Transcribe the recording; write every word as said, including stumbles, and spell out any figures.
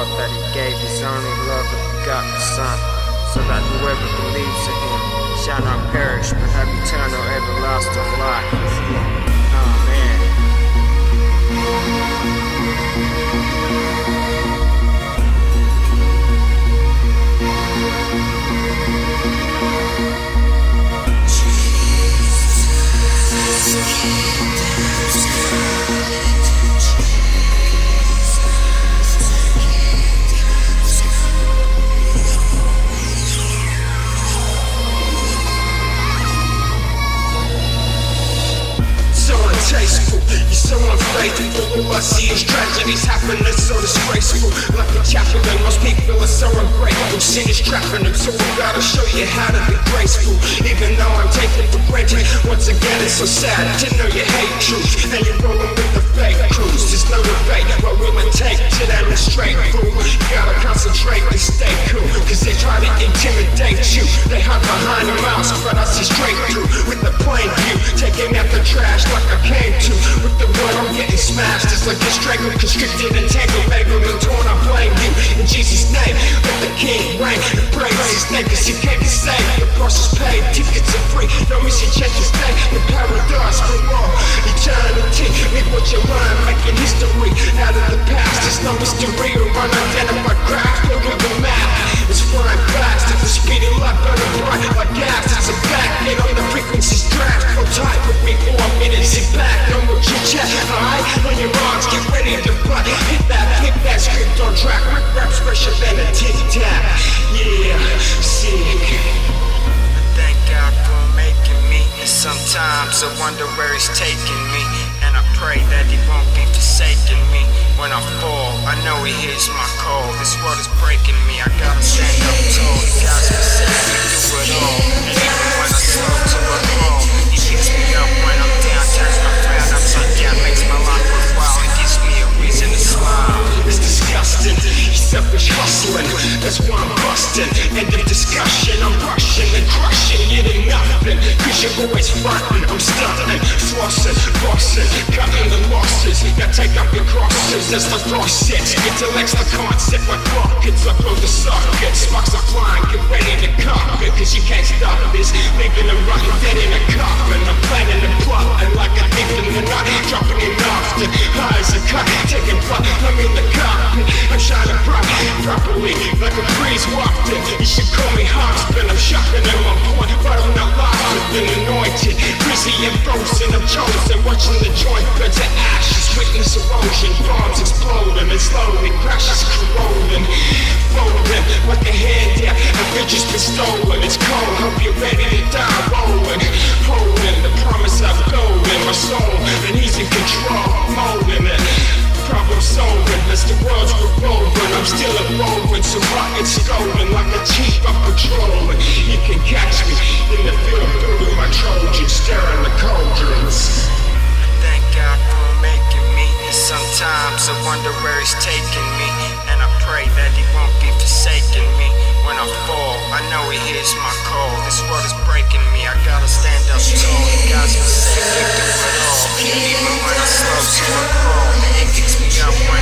world that he gave his only love and begotten Son, so that whoever believes in him shall not perish but have eternal everlasting life. Amen. Tasteful, you're so unfaithful. All I see is tragedies happening, so disgraceful. Like a chaplain, most people are so ungrateful. Sin is trapping them, so we gotta show you how to be graceful. Even though I'm taking for granted, once again it's so sad to know you hate truth and you're rolling with the fake crews. There's no debate, what will it take to demonstrate through? You gotta concentrate and stay cool, cause they try to intimidate you. They hide behind a mask, but I see straight through with the plain view. Taking out the trash like I came to. With the word I'm getting smashed. It's like it's strangled, constricted, and tangled, mangled and torn. I blame you in Jesus' name. Let the King reign and praise his name, cause he can't be saved. The price is paid, tickets are free. Don't miss your chance to stay in paradise for all eternity. Make what you learn, making history out of the past. There's no mystery or unidentified craft. Look at the map, it's flying fast. At the speed of light, burning bright like gas. It's a fact, get on the frequencies draft. Go tight with me for a minute, sit back, no more chit chat. Alright, on your arms, get ready to fight. Hit that, hit that script on track. Rip rap special than a tic tac. Yeah, sick. Thank God for making me, and sometimes I wonder where he's taking me. And I pray that he won't be forsaking me. When I fall, I know he hears my call. This world is breaking me, I gotta stand up tall. He guides me safely through it all. And even when I slow to a crawl, he picks me up when I'm down, turns my frown upside down, makes my life worthwhile, and gives me a reason to smile. It's disgusting, he's selfish hustling, that's why I'm busting. End of discussion, I'm rushing and crushing it in nothing, cause you're always frontin'. I'm stunting, flossing, bossing, cutting the losses. Gotta take up your crosses as the floor sits. Intellect's the concept like rockets. I blow the sockets, sparks are flying, get ready to cock it, cause you can't stop this. Leaving them rotten dead in a coffin. I'm planning and plotting like a thief in the night, dropping it often. High as a cut, taking flight, I'm in the cockpit. I'm shining bright, properly, like a breeze wafted. You should call me husband, I'm shocking at my point, but I'm not lost with an anointed. Busy and frozen, I'm chosen, watching the joint burn to ashes. Witness erosion, bombs exploding, and slowly crashes corroding. Folding like a handout, a bitch has been stolen. It's cold, hope you're ready to die rolling. Holding the promise of gold in my soul, and he's in control, molding it. Problem solving, as the world's revolving, I'm still evolving, so rockets scolding like a chief I'm patrolling. You can catch me in the field building my Trojans, stirring the cauldrons. Thank God for making me, and sometimes I wonder where he's taking me. And I pray that he won't be forsaking me. When I fall, I know he hears my call. This world is breaking me, I gotta stand up tall. He guides me safely through it all. And even when I slow to a crawl, he picks me up when